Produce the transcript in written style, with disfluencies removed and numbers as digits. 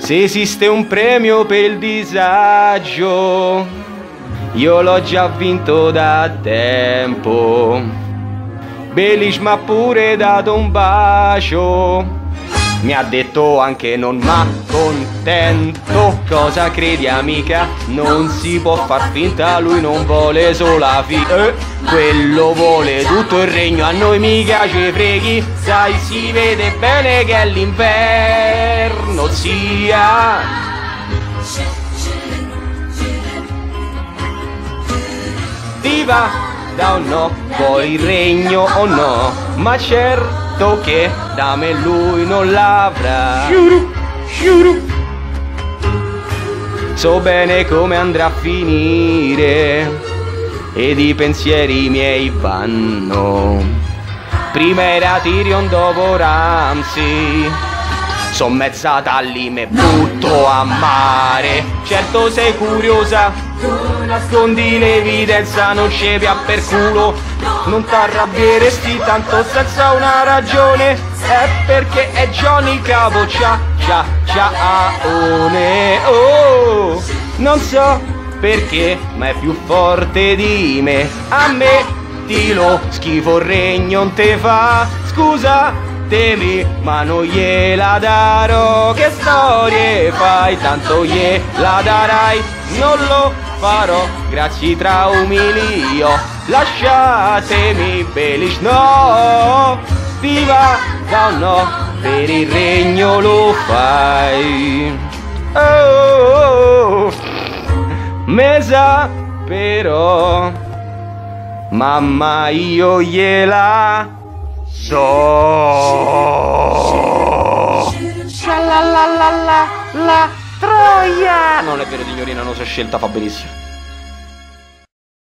Se esiste un premio per il disagio, io l'ho già vinto da tempo. Belich m'ha pure dato un bacio. Mi ha detto anche non m'accontento. Cosa credi amica? Non si può far finta, lui non vuole solo la quello vuole tutto il regno, a noi mica ci freghi. Sai, si vede bene che è l'inverno, zia. Ti va da un no, vuoi il regno o no? Ma certo che da me lui non l'avrà. So bene come andrà a finire ed i pensieri miei vanno. Prima era Tyrion, dopo Ramsay. Son mezza talli, me butto a mare. Certo sei curiosa, nascondi l'evidenza, non scepi per culo. Non t'arrabbieresti tanto senza una ragione. È perché è Johnny Cavo, ciaone. Oh, non so perché, ma è più forte di me. Ammettilo, schifo il regno non te fa. Scusatemi, ma non gliela darò. Che storie fai, tanto gliela darai. Non lo farò, grazie tra umilio. Lasciatemi Belich, no. Ti va da un no, per il regno lo fai. Oh, me sa però, mamma io gliela do. La troia. Non è vero signorina, non si è scelta, fa benissimo.